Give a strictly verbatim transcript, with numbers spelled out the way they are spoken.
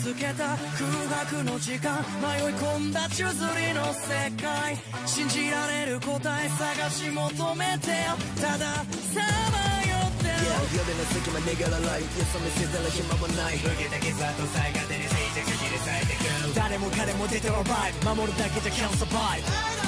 つけた空白の時間、迷い込んだ宙づりの世界、信じられる答え探し求めてよ、たださまよってる。 Yeah, 夜の隙間逃げられない、よそ見せたら暇はない。受けた傷跡さえ勝手に静寂切り裂いてく。誰も彼も出てはバイブ、守るだけじゃ can't survive。